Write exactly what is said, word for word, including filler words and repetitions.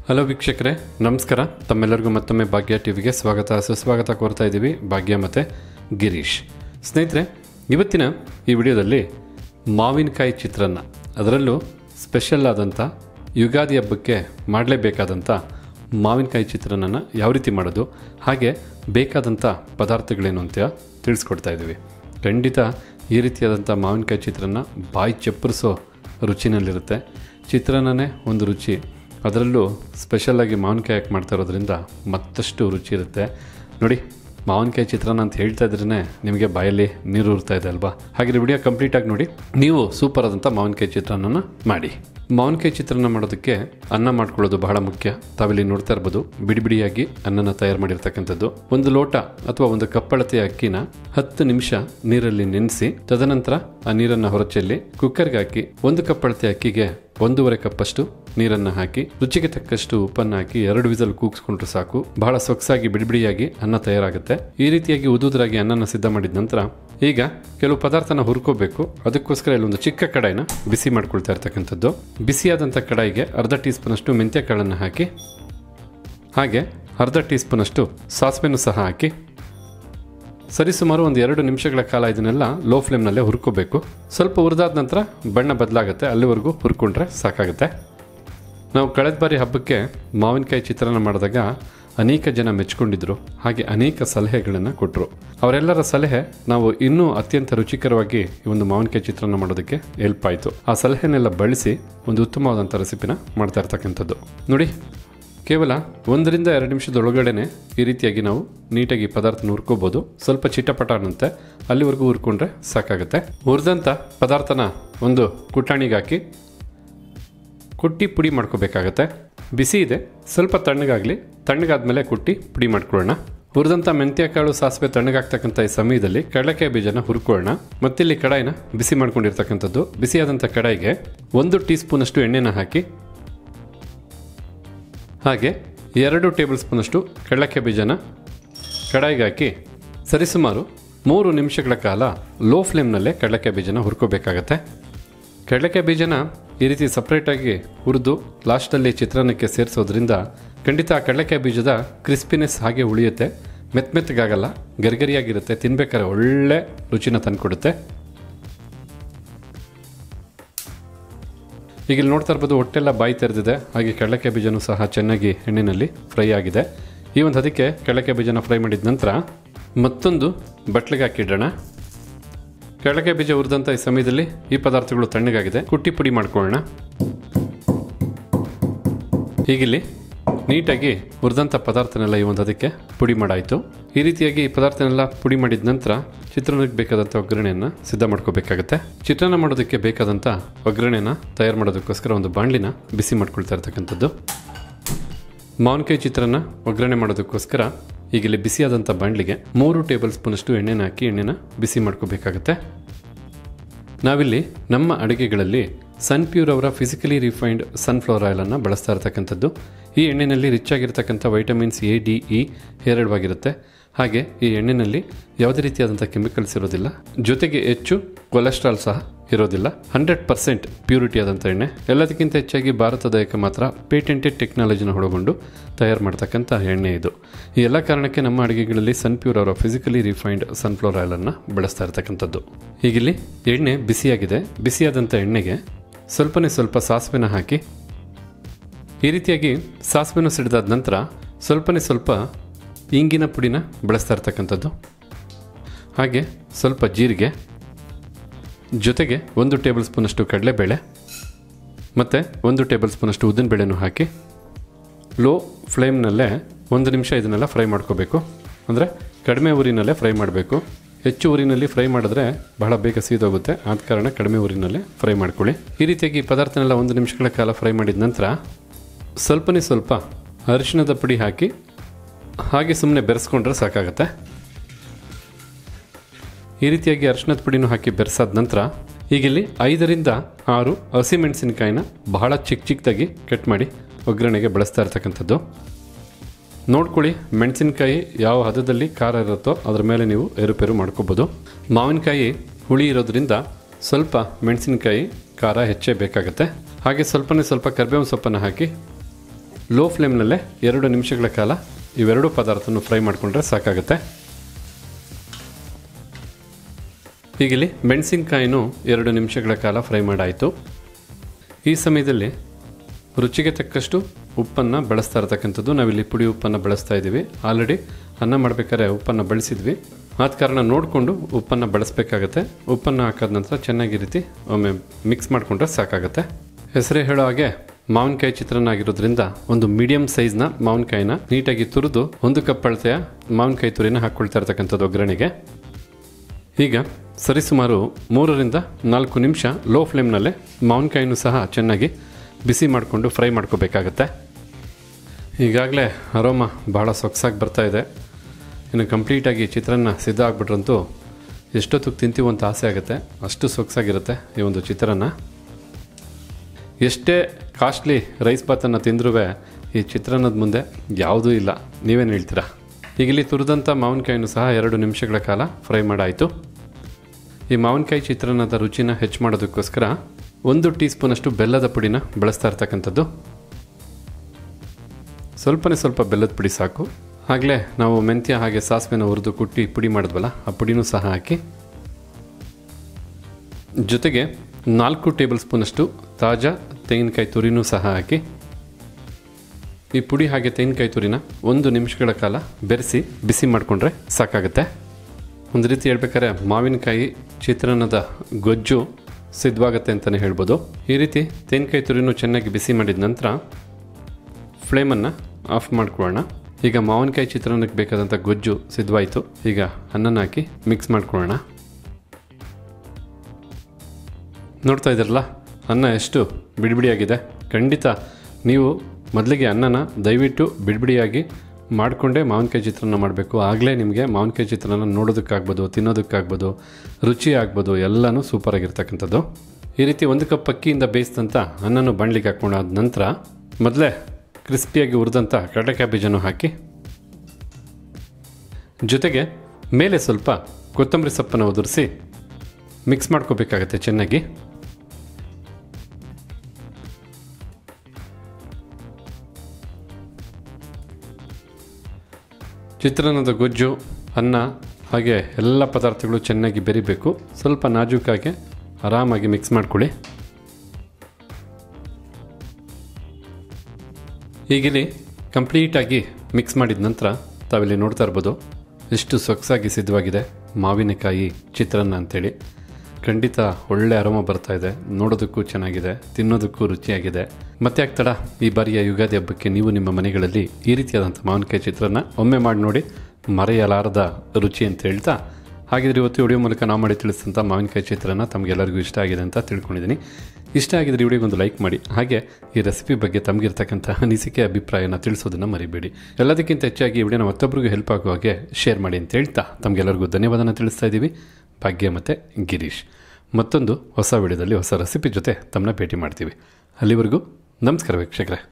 Hello ವೀಕ್ಷಕರೇ, ನಮಸ್ಕಾರ. ತಮ್ಮೆಲ್ಲರಿಗೂ ಮತ್ತೊಮ್ಮೆ ಭಾಗ್ಯ ಟಿವಿಗೆ ಸ್ವಾಗತ ಸುಸ್ವಾಗತ ಕೋರ್ತಾ ಇದ್ದೀವಿ. ಭಾಗ್ಯ ಮತ್ತು ಗಿರೀಶ್. ಸ್ನೇಹಿತರೆ, ಇವತ್ತಿನ ಈ ವಿಡಿಯೋದಲ್ಲಿ ಮಾವಿನಕಾಯಿ ಚಿತ್ರಾನ್ನ, ಅದರಲ್ಲೂ ಸ್ಪೆಷಲ್ ಆದಂಥ ಯುಗಾದಿ ಹಬ್ಬಕ್ಕೆ ಮಾಡಲೇಬೇಕಾದಂಥ ಮಾವಿನಕಾಯಿ ಚಿತ್ರಾನ್ನ ಯಾವ ರೀತಿ ಮಾಡೋದು, ಹಾಗೆ ಬೇಕಾದಂಥ ಪದಾರ್ಥಗಳೇನು ಅಂತ ತಿಳಿಸ್ಕೊಡ್ತಾ ಇದ್ದೀವಿ. ಖಂಡಿತ ಈ ರೀತಿಯಾದಂಥ ಮಾವಿನಕಾಯಿ ಚಿತ್ರಾನ್ನ ಬಾಯಿ ಚಪ್ಪರಿಸೋ ರುಚಿನಲ್ಲಿರುತ್ತೆ. ಚಿತ್ರಾನ್ನನೇ ಒಂದು ರುಚಿ, ಅದರಲ್ಲೂ ಸ್ಪೆಷಲಾಗಿ ಮಾವಿನಕಾಯಿ ಹಾಕಿ ಮಾಡ್ತಾ ಇರೋದ್ರಿಂದ ಮತ್ತಷ್ಟು ರುಚಿ ಇರುತ್ತೆ. ನೋಡಿ, ಮಾವಿನಕಾಯಿ ಚಿತ್ರಾನ್ನ ಅಂತ ಹೇಳ್ತಾ ಇದ್ರೇ ನಿಮಗೆ ಬಾಯಲ್ಲಿ ನೀರು ಉರ್ತಾ ಇದೆ ಅಲ್ವಾ? ಹಾಗೆ ವಿಡಿಯೋ ಕಂಪ್ಲೀಟಾಗಿ ನೋಡಿ, ನೀವು ಸೂಪರ್ ಆದಂಥ ಮಾವಿನಕಾಯಿ ಚಿತ್ರಾನ್ನ ಮಾಡಿ. ಮಾವಿನಕಾಯಿ ಚಿತ್ರಾನ್ನ ಮಾಡೋದಕ್ಕೆ ಅನ್ನ ಮಾಡ್ಕೊಳ್ಳೋದು ಬಹಳ ಮುಖ್ಯ. ತಾವಿಲ್ಲಿ ನೋಡ್ತಾ ಇರ್ಬೋದು, ಬಿಡಿ ಬಿಡಿಯಾಗಿ ಅನ್ನನ ತಯಾರು ಮಾಡಿರ್ತಕ್ಕಂಥದ್ದು. ಒಂದು ಲೋಟ ಅಥವಾ ಒಂದು ಕಪ್ಪಳತೆಯ ಅಕ್ಕಿನ ಹತ್ತು ನಿಮಿಷ ನೀರಲ್ಲಿ ನೆನೆಸಿ, ತದನಂತರ ಆ ನೀರನ್ನು ಹೊರಚೆಲ್ಲಿ ಕುಕ್ಕರ್ಗೆ ಹಾಕಿ ಒಂದು ಕಪ್ಪಳತೆ ಅಕ್ಕಿಗೆ ಒಂದೂವರೆ ಕಪ್ಪಷ್ಟು ನೀರನ್ನು ಹಾಕಿ ರುಚಿಗೆ ತಕ್ಕಷ್ಟು ಉಪ್ಪನ್ನು ಹಾಕಿ ಎರಡು ವಿಸಲ್ ಕೂಗಿಸ್ಕೊಂಡ್ರೆ ಸಾಕು. ಬಹಳ ಸೊಗಸಾಗಿ ಬಿಡಿಬಿಡಿಯಾಗಿ ಅನ್ನ ತಯಾರಾಗುತ್ತೆ. ಈ ರೀತಿಯಾಗಿ ಉದುದ್ರಾಗಿ ಅನ್ನನ ಸಿದ್ಧ ಮಾಡಿದ ನಂತರ ಈಗ ಕೆಲವು ಪದಾರ್ಥನ ಹುರ್ಕೋಬೇಕು. ಅದಕ್ಕೋಸ್ಕರ ಇಲ್ಲೊಂದು ಚಿಕ್ಕ ಕಡಾಯಿನ ಬಿಸಿ ಮಾಡ್ಕೊಳ್ತಾ ಇರ್ತಕ್ಕಂಥದ್ದು. ಬಿಸಿಯಾದಂಥ ಕಡಾಯಿಗೆ ಅರ್ಧ ಟೀ ಸ್ಪೂನ್ ಅಷ್ಟು ಮೆಂತ್ಯ ಕಾಳನ್ನು ಹಾಕಿ, ಹಾಗೆ ಅರ್ಧ ಟೀ ಸ್ಪೂನ್ ಅಷ್ಟು ಸಾಸಿವೆನೂ ಸಹ ಹಾಕಿ ಸರಿಸುಮಾರು ಒಂದು ಎರಡು ನಿಮಿಷಗಳ ಕಾಲ ಇದನ್ನೆಲ್ಲ ಲೋ ಫ್ಲೇಮ್ನಲ್ಲೇ ಹುರ್ಕೋಬೇಕು. ಸ್ವಲ್ಪ ಹುರಿದಾದ ನಂತರ ಬಣ್ಣ ಬದಲಾಗುತ್ತೆ, ಅಲ್ಲಿವರೆಗೂ ಹುರ್ಕೊಂಡ್ರೆ ಸಾಕಾಗುತ್ತೆ. ನಾವು ಕಳೆದ ಬಾರಿ ಹಬ್ಬಕ್ಕೆ ಮಾವಿನಕಾಯಿ ಚಿತ್ರಾನ್ನ ಮಾಡಿದಾಗ ಅನೇಕ ಜನ ಮೆಚ್ಕೊಂಡಿದ್ರು, ಹಾಗೆ ಅನೇಕ ಸಲಹೆಗಳನ್ನು ಕೊಟ್ಟರು. ಅವರೆಲ್ಲರ ಸಲಹೆ ನಾವು ಇನ್ನೂ ಅತ್ಯಂತ ರುಚಿಕರವಾಗಿ ಈ ಒಂದು ಮಾವಿನಕಾಯಿ ಚಿತ್ರಾನ್ನ ಮಾಡೋದಕ್ಕೆ ಹೆಲ್ಪ್ ಆಯಿತು. ಆ ಸಲಹೆನೆಲ್ಲ ಬಳಸಿ ಒಂದು ಉತ್ತಮವಾದಂಥ ರೆಸಿಪಿನ ಮಾಡ್ತಾ ಇರ್ತಕ್ಕಂಥದ್ದು. ನೋಡಿ, ಕೇವಲ ಒಂದರಿಂದ ಎರಡು ನಿಮಿಷದೊಳಗಡೆನೆ ಈ ರೀತಿಯಾಗಿ ನಾವು ನೀಟಾಗಿ ಪದಾರ್ಥನ ಹುರ್ಕೋಬೋದು. ಸ್ವಲ್ಪ ಚಿಟಪಟ ಅನ್ನಂತೆ ಅಲ್ಲಿವರೆಗೂ ಹುರ್ಕೊಂಡ್ರೆ ಸಾಕಾಗುತ್ತೆ. ಹುರಿದಂಥ ಪದಾರ್ಥನ ಒಂದು ಕುಟ್ಟಾಣಿಗೆ ಹಾಕಿ ಕುಟ್ಟಿ ಪುಡಿ ಮಾಡ್ಕೋಬೇಕಾಗತ್ತೆ. ಬಿಸಿ ಇದೆ, ಸ್ವಲ್ಪ ತಣ್ಣಗಾಗಲಿ. ತಣ್ಣಗಾದ್ಮೇಲೆ ಕುಟ್ಟಿ ಪುಡಿ ಮಾಡ್ಕೊಳ್ಳೋಣ. ಹುರಿದಂಥ ಮೆಂತ್ಯ ಕಾಳು ಸಾಸಿವೆ ತಣ್ಣಗಾಗ್ತಕ್ಕಂಥ ಈ ಸಮಯದಲ್ಲಿ ಕಡಲೆಕಾಯಿ ಬೀಜನ ಹುರ್ಕೊಳ್ಳೋಣ. ಮತ್ತಿಲ್ಲಿ ಕಡಾಯಿನ ಬಿಸಿ ಮಾಡ್ಕೊಂಡಿರ್ತಕ್ಕಂಥದ್ದು. ಬಿಸಿಯಾದಂಥ ಕಡಾಯಿಗೆ ಒಂದು ಟೀ ಸ್ಪೂನ್ ಅಷ್ಟು ಎಣ್ಣೆನ ಹಾಕಿ, ಹಾಗೆ ಎರಡು ಟೇಬಲ್ ಸ್ಪೂನಷ್ಟು ಕಡಲೆಕಾಯಿ ಬೀಜನ ಕಡಾಯಿಗೆ ಹಾಕಿ ಸರಿಸುಮಾರು ಮೂರು ನಿಮಿಷಗಳ ಕಾಲ ಲೋ ಫ್ಲೇಮ್ನಲ್ಲೇ ಕಡಲೆಕಾಯಿ ಬೀಜನ ಹುರ್ಕೋಬೇಕಾಗತ್ತೆ. ಕಡಲೆಕಾಯಿ ಬೀಜನ ಈ ರೀತಿ ಸಪ್ರೇಟಾಗಿ ಹುರಿದು ಲಾಸ್ಟಲ್ಲಿ ಚಿತ್ರಾನ್ನಕ್ಕೆ ಸೇರಿಸೋದ್ರಿಂದ ಖಂಡಿತ ಆ ಕಡಲೆಕಾಯಿ ಬೀಜದ ಕ್ರಿಸ್ಪಿನೆಸ್ ಹಾಗೆ ಉಳಿಯುತ್ತೆ. ಮೆತ್ತ ಮೆತ್ತಗಾಗಲ್ಲ, ಗರಿಗರಿಯಾಗಿರುತ್ತೆ. ತಿನ್ಬೇಕಾದ್ರೆ ಒಳ್ಳೆ ರುಚಿನ ತಂದುಕೊಡುತ್ತೆ. ಈಗ ಇಲ್ಲಿ ನೋಡ್ತಾ ಇರ್ಬೋದು, ಹೊಟ್ಟೆಲ್ಲ ಬಾಯಿ ತೆರೆದಿದೆ. ಹಾಗೆ ಕಡಲೆಕಾಯಿ ಬೀಜನೂ ಸಹ ಚೆನ್ನಾಗಿ ಎಣ್ಣೆಯಲ್ಲಿ ಫ್ರೈ ಆಗಿದೆ. ಈ ಒಂದು ಅದಕ್ಕೆ ಕಡಲೆಕಾಯಿ ಬೀಜನ ಫ್ರೈ ಮಾಡಿದ ನಂತರ ಮತ್ತೊಂದು ಬಟ್ಲಿಗೆ ಹಾಕಿಡೋಣ. ಕಡಲೆಕಾಯಿ ಬೀಜ ಹುರಿದಂಥ ಈ ಸಮಯದಲ್ಲಿ ಈ ಪದಾರ್ಥಗಳು ತಣ್ಣಗಾಗಿದೆ. ಕುಟ್ಟಿ ಪುಡಿ ಮಾಡ್ಕೊಳ್ಳೋಣ. ಹೀಗಿಲ್ಲಿ ನೀಟಾಗಿ ಹುರಿದಂಥ ಪದಾರ್ಥನೆಲ್ಲ ಈ ಒಂದು ಅದಕ್ಕೆ ಪುಡಿ ಮಾಡಾಯಿತು. ಈ ರೀತಿಯಾಗಿ ಈ ಪದಾರ್ಥನೆಲ್ಲ ಪುಡಿ ಮಾಡಿದ ನಂತರ ಚಿತ್ರಾನ್ನಕ್ಕೆ ಬೇಕಾದಂಥ ಒಗ್ಗರಣೆಯನ್ನು ಸಿದ್ಧ ಮಾಡ್ಕೋಬೇಕಾಗುತ್ತೆ. ಚಿತ್ರಾನ್ನ ಮಾಡೋದಕ್ಕೆ ಬೇಕಾದಂಥ ಒಗ್ಗರಣೆನ ತಯಾರು ಮಾಡೋದಕ್ಕೋಸ್ಕರ ಒಂದು ಬಾಣಲಿನ ಬಿಸಿ ಮಾಡ್ಕೊಳ್ತಾ ಇರ್ತಕ್ಕಂಥದ್ದು. ಮಾವಿನಕಾಯಿ ಚಿತ್ರಾನ್ನ ಒಗ್ಗರಣೆ ಮಾಡೋದಕ್ಕೋಸ್ಕರ ಈಗ ಇಲ್ಲಿ ಬಿಸಿಯಾದಂಥ ಬಾಣಲಿಗೆ ಮೂರು ಟೇಬಲ್ ಸ್ಪೂನ್ ಅಷ್ಟು ಎಣ್ಣೆನ ಹಾಕಿ ಎಣ್ಣೆನ ಬಿಸಿ ಮಾಡ್ಕೋಬೇಕಾಗತ್ತೆ. ನಾವಿಲ್ಲಿ ನಮ್ಮ ಅಡುಗೆಗಳಲ್ಲಿ ಸನ್ಪ್ಯೂರ್ ಅವರ ಫಿಸಿಕಲಿ ರಿಫೈನ್ಡ್ ಸನ್ಫ್ಲವರ್ ಆಯಿಲನ್ನು ಬಳಸ್ತಾ ಇರ್ತಕ್ಕಂಥದ್ದು. ಈ ಎಣ್ಣೆಯಲ್ಲಿ ರಿಚ್ ಆಗಿರ್ತಕ್ಕಂಥ ವೈಟಮಿನ್ಸ್ ಎ ಡಿ ಇ ಹೇರಳವಾಗಿರುತ್ತೆ. ಹಾಗೆ ಈ ಎಣ್ಣೆಯಲ್ಲಿ ಯಾವುದೇ ರೀತಿಯಾದಂಥ ಕೆಮಿಕಲ್ಸ್ ಇರೋದಿಲ್ಲ, ಜೊತೆಗೆ ಹೆಚ್ಚು ಕೊಲೆಸ್ಟ್ರಾಲ್ ಸಹ ಇರೋದಿಲ್ಲ. ಹಂಡ್ರೆಡ್ ಪರ್ಸೆಂಟ್ ಪ್ಯೂರಿಟಿ ಆದಂಥ ಎಣ್ಣೆ. ಎಲ್ಲದಕ್ಕಿಂತ ಹೆಚ್ಚಾಗಿ ಭಾರತದಾಯಕ ಮಾತ್ರ ಪೇಟೆಂಟೆಡ್ ಟೆಕ್ನಾಲಜಿನ ಒಳಗೊಂಡು ತಯಾರು ಮಾಡ್ತಕ್ಕಂಥ ಎಣ್ಣೆ ಇದು. ಈ ಎಲ್ಲ ಕಾರಣಕ್ಕೆ ನಮ್ಮ ಅಡುಗೆಗಳಲ್ಲಿ ಸನ್ಪ್ಯೂರ್ ಅವರ ಫಿಸಿಕಲಿ ರಿಫೈನ್ಡ್ ಸನ್ಫ್ಲವರ್ ಆಯಿಲನ್ನು ಬಳಸ್ತಾ ಇರ್ತಕ್ಕಂಥದ್ದು. ಹೀಗಿಲ್ಲಿ ಎಣ್ಣೆ ಬಿಸಿಯಾಗಿದೆ. ಬಿಸಿಯಾದಂಥ ಎಣ್ಣೆಗೆ ಸ್ವಲ್ಪನೇ ಸ್ವಲ್ಪ ಸಾಸಿವೆನ ಹಾಕಿ, ಈ ರೀತಿಯಾಗಿ ಸಾಸಿವೆನ ಸಿಡಿದಾದ ನಂತರ ಸ್ವಲ್ಪನೇ ಸ್ವಲ್ಪ ಇಂಗಿನ ಪುಡಿನ ಬಳಸ್ತಾ ಇರ್ತಕ್ಕಂಥದ್ದು. ಹಾಗೆ ಸ್ವಲ್ಪ ಜೀರಿಗೆ, ಜೊತೆಗೆ ಒಂದು ಟೇಬಲ್ ಸ್ಪೂನಷ್ಟು ಕಡಲೆಬೇಳೆ ಮತ್ತು ಒಂದು ಟೇಬಲ್ ಸ್ಪೂನಷ್ಟು ಉದ್ದಿನಬೇಳೆನೂ ಹಾಕಿ ಲೋ ಫ್ಲೇಮ್ನಲ್ಲೇ ಒಂದು ನಿಮಿಷ ಇದನ್ನೆಲ್ಲ ಫ್ರೈ ಮಾಡ್ಕೋಬೇಕು. ಅಂದರೆ ಕಡಿಮೆ ಉರಿನಲ್ಲೇ ಫ್ರೈ ಮಾಡಬೇಕು. ಹೆಚ್ಚು ಉರಿನಲ್ಲಿ ಫ್ರೈ ಮಾಡಿದ್ರೆ ಬಹಳ ಬೇಗ ಸೀದೋಗುತ್ತೆ. ಆದ ಕಾರಣ ಕಡಿಮೆ ಉರಿನಲ್ಲೇ ಫ್ರೈ ಮಾಡ್ಕೊಳ್ಳಿ. ಈ ರೀತಿಯಾಗಿ ಪದಾರ್ಥನೆಲ್ಲ ಒಂದು ನಿಮಿಷಗಳ ಕಾಲ ಫ್ರೈ ಮಾಡಿದ ನಂತರ ಸ್ವಲ್ಪನೇ ಸ್ವಲ್ಪ ಅರಿಶಿಣದ ಪುಡಿ ಹಾಕಿ ಹಾಗೆ ಸುಮ್ಮನೆ ಬೆರೆಸ್ಕೊಂಡ್ರೆ ಸಾಕಾಗತ್ತೆ. ಈ ರೀತಿಯಾಗಿ ಅರಿಶಿಣದ ಪುಡಿನೂ ಹಾಕಿ ಬೆರೆಸಾದ ನಂತರ ಈಗಿಲ್ಲಿ ಐದರಿಂದ ಆರು ಹಸಿಮೆಣಸಿನಕಾಯಿನ ಬಹಳ ಚಿಕ್ಕ ಚಿಕ್ಕದಾಗಿ ಕಟ್ ಮಾಡಿ ಒಗ್ಗರಣೆಗೆ ಬಳಸ್ತಾ ಇರ್ತಕ್ಕಂಥದ್ದು. ನೋಡ್ಕೊಳ್ಳಿ, ಮೆಣಸಿನಕಾಯಿ ಯಾವ ಹದದಲ್ಲಿ ಖಾರ ಇರುತ್ತೋ ಅದ್ರ ಮೇಲೆ ನೀವು ಏರುಪೇರು ಮಾಡ್ಕೋಬೋದು. ಮಾವಿನಕಾಯಿ ಹುಳಿ ಇರೋದ್ರಿಂದ ಸ್ವಲ್ಪ ಮೆಣಸಿನಕಾಯಿ ಖಾರ ಹೆಚ್ಚೇ ಬೇಕಾಗುತ್ತೆ. ಹಾಗೆ ಸ್ವಲ್ಪನೇ ಸ್ವಲ್ಪ ಕರಿಬೇವಿನ ಸೊಪ್ಪನ್ನು ಹಾಕಿ ಲೋ ಫ್ಲೇಮ್ನಲ್ಲೇ ಎರಡು ನಿಮಿಷಗಳ ಕಾಲ ಇವೆರಡು ಪದಾರ್ಥವನ್ನು ಫ್ರೈ ಮಾಡಿಕೊಂಡ್ರೆ ಸಾಕಾಗುತ್ತೆ. ಹೀಗಿಲ್ಲಿ ಮೆಣಸಿನ್ಕಾಯಿನೂ ಎರಡು ನಿಮಿಷಗಳ ಕಾಲ ಫ್ರೈ ಮಾಡಾಯಿತು. ಈ ಸಮಯದಲ್ಲಿ ರುಚಿಗೆ ತಕ್ಕಷ್ಟು ಉಪ್ಪನ್ನು ಬಳಸ್ತಾ ಇರತಕ್ಕಂಥದ್ದು. ನಾವಿಲ್ಲಿ ಪುಡಿ ಉಪ್ಪನ್ನು ಬಳಸ್ತಾ ಇದ್ದೀವಿ. ಆಲ್ರೆಡಿ ಅನ್ನ ಮಾಡಬೇಕಾದ್ರೆ ಉಪ್ಪನ್ನು ಬಳಸಿದ್ವಿ, ಆದ ಕಾರಣ ನೋಡಿಕೊಂಡು ಉಪ್ಪನ್ನು ಬಳಸಬೇಕಾಗತ್ತೆ. ಉಪ್ಪನ್ನು ಹಾಕಾದ ನಂತರ ಚೆನ್ನಾಗಿ ರೀತಿ ಒಮ್ಮೆ ಮಿಕ್ಸ್ ಮಾಡಿಕೊಂಡ್ರೆ ಸಾಕಾಗುತ್ತೆ. ಹೆಸರೇ ಹೇಳೋ ಹಾಗೆ ಮಾವಿನಕಾಯಿ ಚಿತ್ರಾನ್ನ ಆಗಿರೋದ್ರಿಂದ ಒಂದು ಮೀಡಿಯಂ ಸೈಜ್ನ ಮಾವಿನಕಾಯಿನ ನೀಟಾಗಿ ತುರಿದು ಒಂದು ಕಪ್ ಅಳತೆಯ ಮಾವಿನಕಾಯಿ ತುರಿನ ಹಾಕ್ಕೊಳ್ತಾ ಇರ್ತಕ್ಕಂಥದ್ದು ಒಗ್ಗರಣೆಗೆ. ಈಗ ಸರಿಸುಮಾರು ಮೂರರಿಂದ ನಾಲ್ಕು ನಿಮಿಷ ಲೋ ಫ್ಲೇಮ್ನಲ್ಲೇ ಮಾವಿನಕಾಯಿನೂ ಸಹ ಚೆನ್ನಾಗಿ ಬಿಸಿ ಮಾಡಿಕೊಂಡು ಫ್ರೈ ಮಾಡ್ಕೋಬೇಕಾಗತ್ತೆ. ಈಗಾಗಲೇ ಅರೋಮ ಭಾಳ ಸೊಗಸಾಗಿ ಬರ್ತಾ ಇದೆ. ಇನ್ನು ಕಂಪ್ಲೀಟಾಗಿ ಚಿತ್ರಾನ್ನ ಸಿದ್ಧ ಆಗಿಬಿಟ್ರಂತೂ ಎಷ್ಟೊತ್ತಿಗೆ ತಿಂತೀವಿ ಅಂತ ಆಸೆ ಆಗುತ್ತೆ, ಅಷ್ಟು ಸೊಗಸಾಗಿರುತ್ತೆ ಈ ಒಂದು ಚಿತ್ರಾನ್ನ. ಎಷ್ಟೇ ಕಾಸ್ಟ್ಲಿ ರೈಸ್ ಬಾತನ್ನು ತಿಂದ್ರೂ ಈ ಚಿತ್ರಾನ್ನದ ಮುಂದೆ ಯಾವುದೂ ಇಲ್ಲ, ನೀವೇನು ಹೇಳ್ತೀರಾ? ಈಗ ಇಲ್ಲಿ ತುರಿದಂಥ ಮಾವಿನಕಾಯಿನೂ ಸಹ ಎರಡು ನಿಮಿಷಗಳ ಕಾಲ ಫ್ರೈ ಮಾಡಾಯಿತು. ಈ ಮಾವಿನಕಾಯಿ ಚಿತ್ರಾನ್ನದ ರುಚಿನ ಹೆಚ್ಚು ಮಾಡೋದಕ್ಕೋಸ್ಕರ ಒಂದು ಟೀ ಸ್ಪೂನಷ್ಟು ಬೆಲ್ಲದ ಪುಡಿನ ಬಳಸ್ತಾ ಇರ್ತಕ್ಕಂಥದ್ದು. ಸ್ವಲ್ಪನೇ ಸ್ವಲ್ಪ ಬೆಲ್ಲದ ಪುಡಿ ಸಾಕು. ಆಗಲೇ ನಾವು ಮೆಂತ್ಯ ಹಾಗೆ ಸಾಸಿವೆನ ಹುರಿದು ಕುಟ್ಟಿ ಪುಡಿ ಮಾಡಿದ್ವಲ್ಲ, ಆ ಪುಡಿನೂ ಸಹ ಹಾಕಿ, ಜೊತೆಗೆ ನಾಲ್ಕು ಟೇಬಲ್ ಸ್ಪೂನಷ್ಟು ತಾಜಾ ತೆಂಗಿನಕಾಯಿ ತುರಿನೂ ಸಹ ಹಾಕಿ ಈ ಪುಡಿ ಹಾಗೆ ತೆಂಗಿನಕಾಯಿ ತುರಿನ ಒಂದು ನಿಮಿಷಗಳ ಕಾಲ ಬೆರೆಸಿ ಬಿಸಿ ಮಾಡಿಕೊಂಡ್ರೆ ಸಾಕಾಗುತ್ತೆ. ಒಂದು ರೀತಿ ಹೇಳ್ಬೇಕಾದ್ರೆ ಮಾವಿನಕಾಯಿ ಚಿತ್ರಾನ್ನದ ಗೊಜ್ಜು ಸಿದ್ಧವಾಗುತ್ತೆ ಅಂತಲೇ ಹೇಳ್ಬೋದು. ಈ ರೀತಿ ತೆಂಗಿನಕಾಯಿ ತುರಿನೂ ಚೆನ್ನಾಗಿ ಬಿಸಿ ಮಾಡಿದ ನಂತರ ಫ್ಲೇಮನ್ನು ಆಫ್ ಮಾಡ್ಕೊಳ್ಳೋಣ. ಈಗ ಮಾವಿನಕಾಯಿ ಚಿತ್ರಾನ್ನಕ್ಕೆ ಬೇಕಾದಂಥ ಗೊಜ್ಜು ಸಿದ್ಧವಾಯಿತು. ಈಗ ಅನ್ನನ ಹಾಕಿ ಮಿಕ್ಸ್ ಮಾಡ್ಕೊಳ್ಳೋಣ. ನೋಡ್ತಾ ಇದ್ದೀರಲ್ಲ ಅನ್ನ ಎಷ್ಟು ಬಿಡಿಬಿಡಿಯಾಗಿದೆ. ಖಂಡಿತ ನೀವು ಮೊದಲಿಗೆ ಅನ್ನನ ದಯವಿಟ್ಟು ಬಿಡಿಬಿಡಿಯಾಗಿ ಮಾಡಿಕೊಂಡೇ ಮಾವಿನಕಾಯಿ ಚಿತ್ರಾನ್ನ ಮಾಡಬೇಕು. ಆಗಲೇ ನಿಮಗೆ ಮಾವಿನಕಾಯಿ ಚಿತ್ರಾನ್ನ ನೋಡೋದಕ್ಕಾಗ್ಬೋದು, ತಿನ್ನೋದಕ್ಕಾಗ್ಬೋದು, ರುಚಿ ಆಗ್ಬೋದು, ಎಲ್ಲನೂ ಸೂಪರಾಗಿರ್ತಕ್ಕಂಥದ್ದು. ಈ ರೀತಿ ಒಂದು ಕಪ್ ಅಕ್ಕಿಯಿಂದ ಬೇಯಿಸಿದಂಥ ಅನ್ನನೂ ಬಾಣಲಿಗೆ ಹಾಕ್ಕೊಂಡಾದ ನಂತರ ಮೊದಲೇ ಕ್ರಿಸ್ಪಿಯಾಗಿ ಹುರಿದಂಥ ಕಡಲೆಕಾಯಿ ಬೀಜನೂ ಹಾಕಿ, ಜೊತೆಗೆ ಮೇಲೆ ಸ್ವಲ್ಪ ಕೊತ್ತಂಬರಿ ಸೊಪ್ಪನ್ನು ಉದುರಿಸಿ ಮಿಕ್ಸ್ ಮಾಡ್ಕೋಬೇಕಾಗತ್ತೆ ಚೆನ್ನಾಗಿ. ಚಿತ್ರಾನ್ನದ ಗೊಜ್ಜು, ಅನ್ನ ಹಾಗೆ ಎಲ್ಲ ಪದಾರ್ಥಗಳು ಚೆನ್ನಾಗಿ ಬೆರಿಬೇಕು. ಸ್ವಲ್ಪ ನಾಜೂಕಾಗಿ ಆರಾಮಾಗಿ ಮಿಕ್ಸ್ ಮಾಡ್ಕೊಳ್ಳಿ. ಹೀಗಿಲ್ಲಿ ಕಂಪ್ಲೀಟಾಗಿ ಮಿಕ್ಸ್ ಮಾಡಿದ ನಂತರ ತಾವಿಲ್ಲಿ ನೋಡ್ತಾ ಇರ್ಬೋದು ಎಷ್ಟು ಸೊಗಸಾಗಿ ಸಿದ್ಧವಾಗಿದೆ ಮಾವಿನಕಾಯಿ ಚಿತ್ರಾನ್ನ ಅಂಥೇಳಿ. ಖಂಡಿತ ಒಳ್ಳೆ ಅರೋಮ ಬರ್ತಾ ಇದೆ, ನೋಡೋದಕ್ಕೂ ಚೆನ್ನಾಗಿದೆ, ತಿನ್ನೋದಕ್ಕೂ ರುಚಿಯಾಗಿದೆ. ಮತ್ತೆ ಆಗ್ತಡ ಈ ಬಾರಿಯ ಯುಗಾದಿ ಹಬ್ಬಕ್ಕೆ ನೀವು ನಿಮ್ಮ ಮನೆಗಳಲ್ಲಿ ಈ ರೀತಿಯಾದಂಥ ಮಾವಿನಕಾಯಿ ಚಿತ್ರಾನ್ನ ಒಮ್ಮೆ ಮಾಡಿ ನೋಡಿ, ಮರೆಯಲಾರದ ರುಚಿ ಅಂತ ಹೇಳ್ತಾ, ಹಾಗಿದ್ರೆ ಇವತ್ತು ವಿಡಿಯೋ ಮೂಲಕ ನಾವು ಮಾಡಿ ತಿಳಿಸಿದಂಥ ಮಾವಿನಕಾಯಿ ಚಿತ್ರಾನ್ನ ತಮಗೆಲ್ಲರಿಗೂ ಇಷ್ಟ ಆಗಿದೆ ಅಂತ ತಿಳ್ಕೊಂಡಿದ್ದೀನಿ. ಇಷ್ಟ ಆಗಿದ್ರೆ ವಿಡಿಯೋಗೆ ಒಂದು ಲೈಕ್ ಮಾಡಿ, ಹಾಗೆ ಈ ರೆಸಿಪಿ ಬಗ್ಗೆ ತಮಗಿರ್ತಕ್ಕಂಥ ಅನಿಸಿಕೆ ಅಭಿಪ್ರಾಯನ ತಿಳಿಸೋದನ್ನು ಮರಿಬೇಡಿ. ಎಲ್ಲದಕ್ಕಿಂತ ಹೆಚ್ಚಾಗಿ ಈ ವಿಡಿಯೋನ ಮತ್ತೊಬ್ಬರಿಗೂ ಹೆಲ್ಪ್ ಆಗುವ ಹಾಗೆ ಶೇರ್ ಮಾಡಿ ಅಂತ ಹೇಳ್ತಾ ತಮಗೆಲ್ಲರಿಗೂ ಧನ್ಯವಾದನ ತಿಳಿಸ್ತಾ ಇದ್ದೀವಿ. ಭಾಗ್ಯ ಮತ್ತು ಗಿರೀಶ್. ಮತ್ತೊಂದು ಹೊಸ ವಿಡಿಯೋದಲ್ಲಿ ಹೊಸ ರೆಸಿಪಿ ಜೊತೆ ತಮ್ಮನ್ನ ಭೇಟಿ ಮಾಡ್ತೀವಿ. ಅಲ್ಲಿವರೆಗೂ ನಮಸ್ಕಾರ ವೀಕ್ಷಕರೇ.